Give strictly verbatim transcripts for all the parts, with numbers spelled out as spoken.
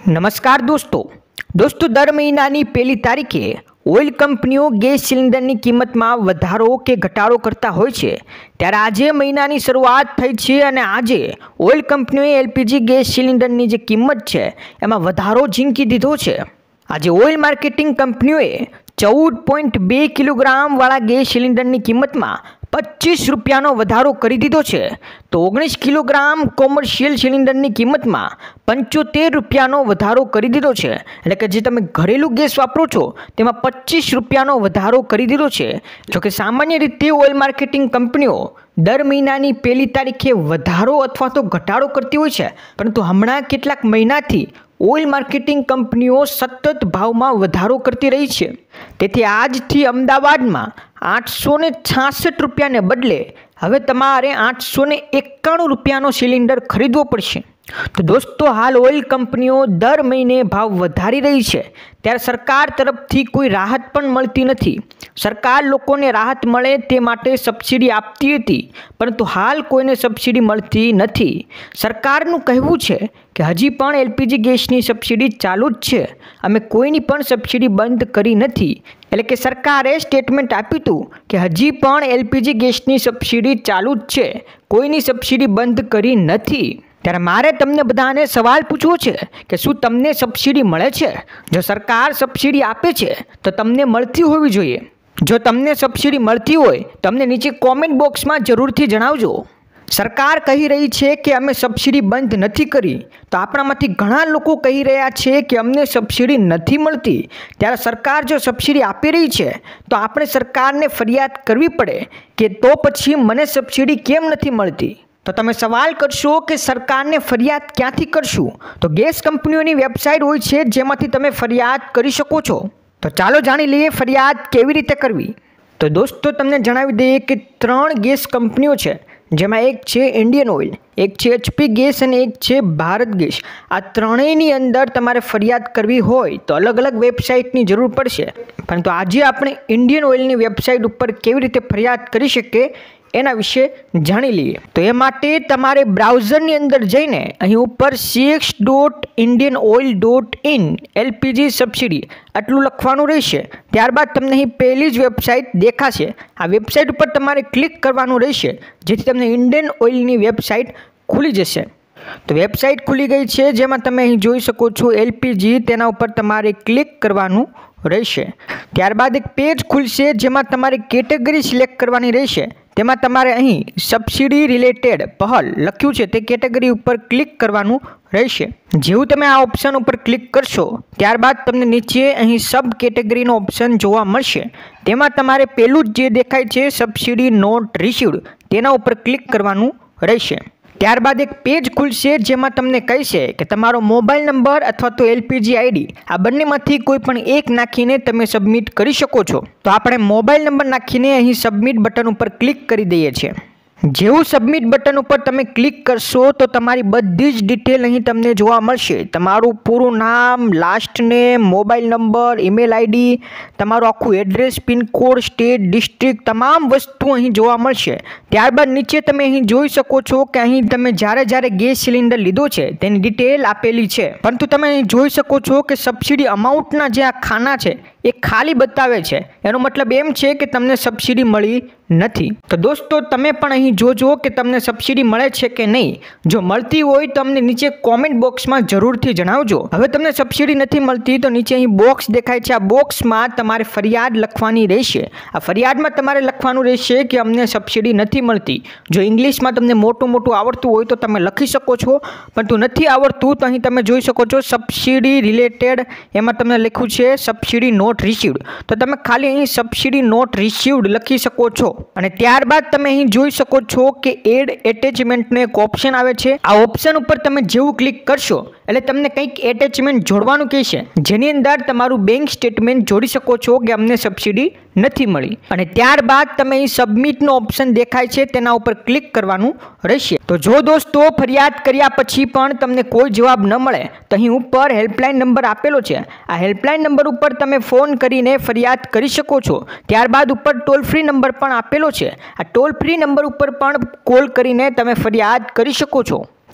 नमस्कार दोस्तों दोस्तों दर महीनानी पहली तारीखे ઓઇલ કંપનીઓ ગેસ સિલિન્ડરની કિંમતમાં વધારો કે ઘટાડો કરતા હોય છે ત્યારે આજે મહિનાની શરૂઆત થઈ છે અને આજે ઓઇલ કંપનીઓએ એલપીજી ગેસ સિલિન્ડરની જે કિંમત છે એમાં વધારો ઝીંકી દીધો છે। આજે ઓઇલ માર્કેટિંગ કંપનીઓએ ચૌદ પોઈન્ટ બે કિલોગ્રામવાળા ગેસ સિલિન્ડરની કિંમતમાં પચીસ રૂપિયાનો વધારો કરી દીધો છે તો ઓગણીસ કિલોગ્રામ કોમર્શિયલ સિલિન્ડરની કિંમતમાં પંચોતેર રૂપિયાનો વધારો કરી દીધો છે। એટલે કે જે તમે ઘરેલું ગેસ વાપરો છો તેમાં પચીસ રૂપિયાનો વધારો કરી દીધો છે। જોકે સામાન્ય રીતે ઓઇલ માર્કેટિંગ કંપનીઓ દર મહિનાની પહેલી તારીખે વધારો અથવા તો ઘટાડો કરતી હોય છે, પરંતુ હમણાં કેટલાક મહિનાથી ઓઇલ માર્કેટિંગ કંપનીઓ સતત ભાવમાં વધારો કરતી રહી છે। તેથી આજથી અમદાવાદમાં આઠસો ને છાસઠ રૂપિયાને બદલે હવે તમારે આઠસો ને એકાણું રૂપિયાનો સિલિન્ડર ખરીદવો પડશે। તો દોસ્તો હાલ ઓઇલ કંપનીઓ દર મહિને ભાવ વધારી રહી છે ત્યારે સરકાર તરફથી કોઈ રાહત પણ મળતી નથી। સરકાર લોકોને રાહત મળે તે માટે સબસિડી આપતી હતી, પરંતુ હાલ કોઈને સબસિડી મળતી નથી। સરકારનું કહેવું છે કે હજી પણ એલપીજી ગેસની સબસિડી ચાલુ જ છે, અમે કોઈની પણ સબસિડી બંધ કરી નથી। એટલે કે સરકારે સ્ટેટમેન્ટ આપ્યું હતું કે હજી પણ એલપીજી ગેસની સબસિડી ચાલુ જ છે, કોઈની સબસિડી બંધ કરી નથી। ત્યારે મારે તમને બધાને સવાલ પૂછવો છે કે શું તમને સબસિડી મળે છે? જો સરકાર સબસિડી આપે છે તો તમને મળતી હોવી જોઈએ। જો તમને સબસિડી મળતી હોય તો અમને નીચે કોમેન્ટ બોક્સમાં જરૂરથી જણાવજો। સરકાર કહી રહી છે કે અમે સબસિડી બંધ નથી કરી, તો આપણામાંથી ઘણા લોકો કહી રહ્યા છે કે અમને સબસિડી નથી મળતી। ત્યારે સરકાર જો સબસિડી આપી રહી છે તો આપણે સરકારને ફરિયાદ કરવી પડે કે તો પછી મને સબસિડી કેમ નથી મળતી। તો તમે સવાલ કરશો કે સરકારને ફરિયાદ ક્યાંથી કરશું? તો ગેસ કંપનીઓની વેબસાઇટ હોય છે જેમાંથી તમે ફરિયાદ કરી શકો છો। તો ચાલો જાણી લઈએ ફરિયાદ કેવી રીતે કરવી। તો દોસ્તો તમને જણાવી દઈએ કે ત્રણ ગેસ કંપનીઓ છે, જેમાં એક છે ઇન્ડિયન ઓઇલ, એક છે એચપી ગેસ અને એક છે ભારત ગેસ। આ ત્રણેયની અંદર તમારે ફરિયાદ કરવી હોય તો અલગ અલગ વેબસાઇટની જરૂર પડશે, પરંતુ આજે આપણે ઇન્ડિયન ઓઇલની વેબસાઇટ ઉપર કેવી રીતે ફરિયાદ કરી શકીએ એના વિશે જાણી લઈએ। તો એ માટે તમારે બ્રાઉઝરની અંદર જઈને અહીં ઉપર CX dot Indian Oil dot in LPG subsidy આટલું લખવાનું રહેશે। ત્યારબાદ તમને અહીં પહેલી જ વેબસાઇટ દેખાશે, આ વેબસાઇટ ઉપર તમારે ક્લિક કરવાનું રહેશે, જેથી તમને ઇન્ડિયન ઓઇલની વેબસાઇટ ખુલી જશે। તો વેબસાઇટ ખુલી ગઈ છે, જેમાં તમે અહીં જોઈ શકો છો એલપીજી, તેના ઉપર તમારે ક્લિક કરવાનું રહેશે। ત્યારબાદ એક પેજ ખુલશે જેમાં તમારે કેટેગરી સિલેક્ટ કરવાની રહેશે। તેમાં તમારે અહીં સબસિડી રિલેટેડ પહેલ લખ્યું છે તે કેટેગરી ઉપર ક્લિક કરવાનું રહેશે। જેવું તમે આ ઓપ્શન ઉપર ક્લિક કરશો ત્યારબાદ તમને નીચે અહીં સબ કેટેગરીનો ઓપ્શન જોવા મળશે, તેમાં તમારે પહેલું જ જે દેખાય છે સબસિડી નોટ રિસીવ્ડ તેના ઉપર ક્લિક કરવાનું રહેશે। ત્યારબાદ એક પેજ ખુલશે જેમાં તમને કહેશે કે તમારો મોબાઈલ નંબર અથવા તો એલપીજી આઈડી આ બંનેમાંથી કોઈ પણ એક નાખીને તમે સબમિટ કરી શકો છો। તો આપણે મોબાઈલ નંબર નાખીને અહીં સબમિટ બટન ઉપર ક્લિક કરી દઈએ છીએ। જેવું સબમિટ બટન ઉપર તમે ક્લિક કરશો તો તમારી બધી જ ડિટેલ અહીં તમને જોવા મળશે, તમારું પૂરું નામ, last name, mobile number, email ID, તમારું આખું એડ્રેસ, પિનકોડ, સ્ટેટ, ડિસ્ટ્રિક્ટ, તમામ વસ્તુ અહીં જોવા મળશે। ત્યારબાદ નીચે તમે અહીં જોઈ શકો છો કે અહીં તમે જ્યારે જ્યારે ગેસ સિલિન્ડર લીધો છે તેની ડિટેલ આપેલી છે, પરંતુ તમે અહીં જોઈ શકો છો કે સબસિડી અમાઉન્ટના જે આ ખાના છે એ ખાલી બતાવે છે। એનો મતલબ એમ છે કે તમને સબસિડી મળી નથી। તો દોસ્તો તમે પણ અહીં જોજો કે તમને સબસિડી મળે છે કે નહીં। જો મળતી હોય તો અમને નીચે કોમેન્ટ બોક્સમાં જરૂરથી જણાવજો। હવે તમને સબસિડી નથી મળતી તો નીચે અહીં બોક્સ દેખાય છે, આ બોક્સમાં તમારે ફરિયાદ લખવાની રહેશે। આ ફરિયાદમાં તમારે લખવાનું રહેશે કે અમને સબસિડી નથી મળતી। જો ઇંગ્લિશમાં તમને મોટું મોટું આવડતું હોય તો તમે લખી શકો છો, પરંતુ નથી આવડતું તો અહીં તમે જોઈ શકો છો સબસિડી રિલેટેડ, એમાં તમને લખ્યું છે સબસિડી નોટ રિસીવ્ડ, તો તમે ખાલી અહીં સબસિડી નોટ રિસીવ્ડ લખી શકો છો। અને ત્યારબાદ તમે અહીં જોઈ શકો છો કે એડ એટેચમેન્ટનો એક ઓપ્શન આવે છે, આ ઓપ્શન ઉપર તમે જેવું ક્લિક કરશો એટલે તમને કંઈક એટેચમેન્ટ જોડવાનું કહેશે, જેની અંદર તમારું બેંક સ્ટેટમેન્ટ જોડી શકો છો કે અમને સબસિડી નથી મળી। અને ત્યારબાદ તમે અહીં સબમિટનો ઓપ્શન દેખાય છે તેના ઉપર ક્લિક કરવાનું રહેશે। તો જો દોસ્તો ફરિયાદ કર્યા પછી પણ તમને કોઈ જવાબ ન મળે તો અહીં ઉપર હેલ્પલાઇન નંબર આપેલો છે, આ હેલ્પલાઇન નંબર ઉપર તમે ફોન કરીને ફરિયાદ કરી શકો છો। ત્યારબાદ ઉપર ટોલ ફ્રી નંબર પણ આપેલો છે, આ ટોલ ફ્રી નંબર ઉપર પણ કોલ કરીને તમે ફરિયાદ કરી શકો છો।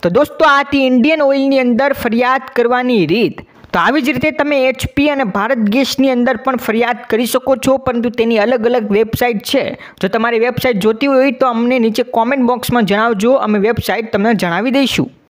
તો દોસ્તો આ હતી ઇન્ડિયન ઓઇલની અંદર ફરિયાદ કરવાની રીત. તો આવી જ રીતે તમે એચપી અને ભારત ગેસની અંદર પણ ફરિયાદ કરી શકો છો, પરંતુ તેની અલગ અલગ વેબસાઇટ છે. જો તમારી વેબસાઇટ જોતી હોય તો અમને નીચે કોમેન્ટ બોક્સમાં જણાવજો, અમે વેબસાઇટ તમને જણાવી દઈશું.